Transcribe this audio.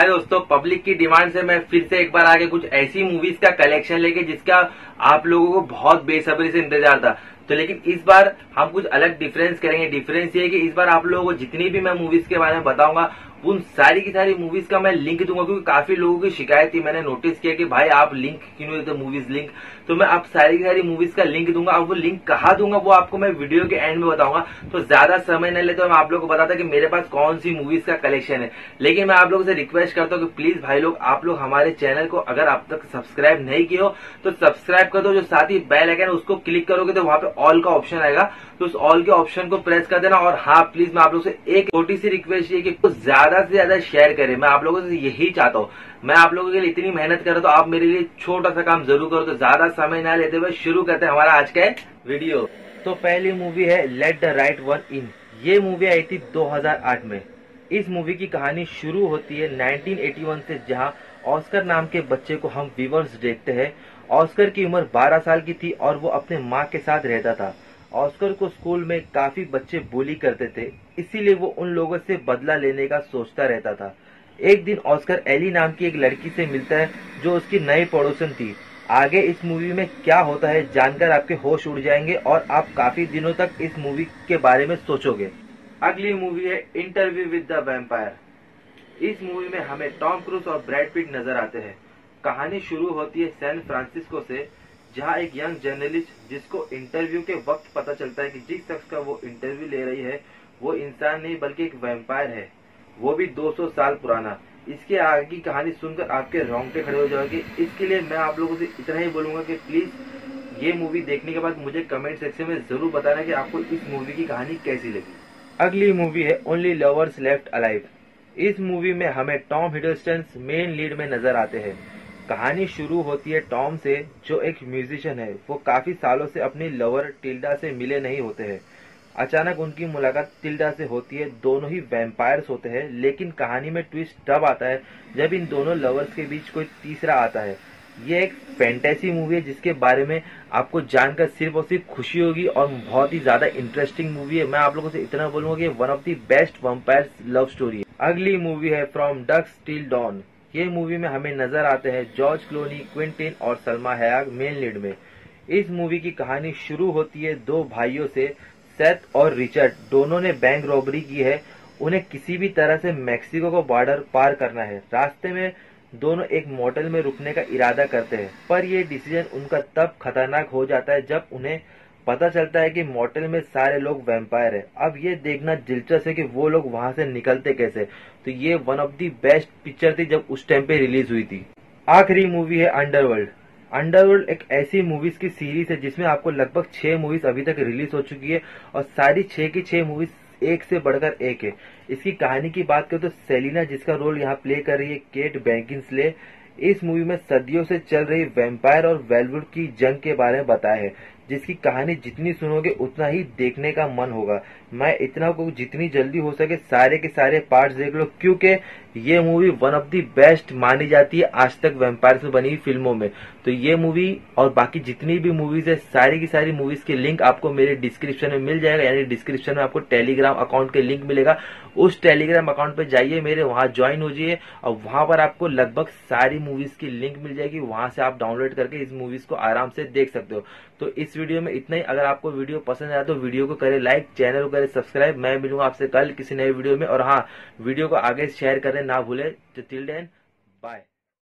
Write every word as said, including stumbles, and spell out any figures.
हाय दोस्तों, पब्लिक की डिमांड से मैं फिर से एक बार आगे कुछ ऐसी मूवीज का कलेक्शन लेके जिसका आप लोगों को बहुत बेसब्री से इंतजार था। तो लेकिन इस बार हम कुछ अलग डिफरेंस करेंगे। डिफरेंस ये है कि इस बार आप लोगों को जितनी भी मैं मूवीज के बारे में बताऊंगा उन सारी की सारी मूवीज का मैं लिंक दूंगा, क्योंकि काफी लोगों की शिकायत थी। मैंने नोटिस किया कि भाई आप लिंक क्यों नहीं देते, मूवीज लिंक। तो मैं आप सारी की सारी मूवीज का लिंक दूंगा। अब वो लिंक कहाँ दूंगा वो आपको मैं वीडियो के एंड में बताऊंगा। तो ज्यादा समय न लेते मैं आप लोगों को बताता कि मेरे पास कौन सी मूवीज का कलेक्शन है। लेकिन मैं आप लोगों से रिक्वेस्ट करता हूँ कि प्लीज भाई लोग, आप लोग हमारे चैनल को अगर आप तक सब्सक्राइब नहीं किए हो तो सब्सक्राइब कर दो। जो साथ ही बेल आइकन है उसको क्लिक करोगे तो वहां पे ऑल का ऑप्शन आएगा, तो उस ऑल के ऑप्शन को प्रेस कर देना। और हाँ प्लीज, मैं आप लोगों से एक छोटी सी रिक्वेस्ट है कि कुछ ज्यादा से ज्यादा शेयर करें। मैं आप लोगों से यही चाहता हूँ। मैं आप लोगों के लिए इतनी मेहनत कर रहा हूं तो आप मेरे लिए छोटा सा काम जरूर करो। तो ज्यादा समय ना लेते हुए शुरू करते हैं हमारा आज का वीडियो। तो पहली मूवी है let the right one in. ये मूवी आई थी दो हज़ार आठ में। इस मूवी की कहानी शुरू होती है उन्नीस सौ इक्यासी से, जहां ऑस्कर नाम के बच्चे को हम व्यूअर्स देखते हैं। ऑस्कर की उम्र बारह साल की थी और वो अपने माँ के साथ रहता था। ऑस्कर को स्कूल में काफी बच्चे बुली करते थे, इसीलिए वो उन लोगों से बदला लेने का सोचता रहता था। एक दिन ऑस्कर एली नाम की एक लड़की से मिलता है जो उसकी नई पड़ोसन थी। आगे इस मूवी में क्या होता है जानकर आपके होश उड़ जाएंगे और आप काफी दिनों तक इस मूवी के बारे में सोचोगे। अगली मूवी है इंटरव्यू विद द वैम्पायर। इस मूवी में हमें टॉम क्रूज और ब्रैड पिट नजर आते हैं। कहानी शुरू होती है सैन फ्रांसिस्को से, जहां एक यंग जर्नलिस्ट जिसको इंटरव्यू के वक्त पता चलता है कि जिस शख्स का वो इंटरव्यू ले रही है वो इंसान नहीं बल्कि एक वैम्पायर है, वो भी दो सौ साल पुराना। इसके आगे की कहानी सुनकर आपके रोंगटे खड़े हो जाओगे। इसके लिए मैं आप लोगों से इतना ही बोलूंगा कि प्लीज ये मूवी देखने के बाद मुझे कमेंट सेक्शन में जरूर बताना कि आपको इस मूवी की कहानी कैसी लगी। अगली मूवी है ओनली लवर्स लेफ्ट अलाइव। इस मूवी में हमें टॉम हिडलस्टन मेन लीड में नजर आते हैं। कहानी शुरू होती है टॉम से, जो एक म्यूजिशियन है। वो काफी सालों से अपनी लवर टिल्डा से मिले नहीं होते हैं। अचानक उनकी मुलाकात टिल्डा से होती है। दोनों ही वैम्पायर्स होते हैं, लेकिन कहानी में ट्विस्ट तब आता है जब इन दोनों लवर्स के बीच कोई तीसरा आता है। ये एक फैंटेसी मूवी है जिसके बारे में आपको जानकर सिर्फ और सिर्फ खुशी होगी और बहुत ही ज्यादा इंटरेस्टिंग मूवी है। मैं आप लोगों से इतना बोलूंगा कि one of the best vampires love story है। अगली मूवी है फ्रॉम डस्क टिल डॉन। ये मूवी में हमें नजर आते हैं जॉर्ज क्लोनी, क्विंटिन और सलमा हैक मेन लीड में। इस मूवी की कहानी शुरू होती है दो भाइयों से, सेथ और रिचर्ड। दोनों ने बैंक रॉबरी की है। उन्हें किसी भी तरह से मैक्सिको को बॉर्डर पार करना है। रास्ते में दोनों एक मोटेल में रुकने का इरादा करते हैं, पर यह डिसीजन उनका तब खतरनाक हो जाता है जब उन्हें पता चलता है कि मोटेल में सारे लोग वैम्पायर हैं। अब ये देखना दिलचस्प है कि वो लोग वहां से निकलते कैसे। तो ये one of the best picture थी जब उस टाइम पे रिलीज हुई थी। आखिरी मूवी है अंडरवर्ल्ड। अंडरवर्ल्ड एक ऐसी मूवीज की सीरीज है जिसमें आपको लगभग छह मूवीज अभी तक रिलीज हो चुकी है और सारी छह की छह मूवीज एक से बढ़कर एक है। इसकी कहानी की बात करें तो सेलिना, जिसका रोल यहाँ प्ले कर रही है केट बेकिंसले, इस मूवी में सदियों से चल रही वैम्पायर और वेलवुड की जंग के बारे में बताया है, जिसकी कहानी जितनी सुनोगे उतना ही देखने का मन होगा। मैं इतना को जितनी जल्दी हो सके सारे के सारे पार्ट्स देख लो, क्योंकि ये movie one of the best मानी जाती है आज तक वैम्पायर से बनी फिल्मों में। तो ये मूवी और बाकी जितनी भी मूवीज है सारी की सारी मूवीज के लिंक आपको मेरे डिस्क्रिप्शन में मिल जाएगा। यानी डिस्क्रिप्शन में आपको टेलीग्राम अकाउंट के लिंक मिलेगा। उस टेलीग्राम अकाउंट पे जाइए मेरे, वहां ज्वाइन हो जाइए और वहां पर आपको लगभग सारी मूवीज की लिंक मिल जाएगी। वहां से आप डाउनलोड करके इस मूवीज को आराम से देख सकते हो। तो इस वीडियो में इतना ही। अगर आपको वीडियो पसंद आया तो वीडियो को करें लाइक, चैनल को करें सब्सक्राइब। मैं मिलूंगा आपसे कल किसी नए वीडियो में। और हाँ, वीडियो को आगे शेयर करने ना भूले। तो टिल देन बाय।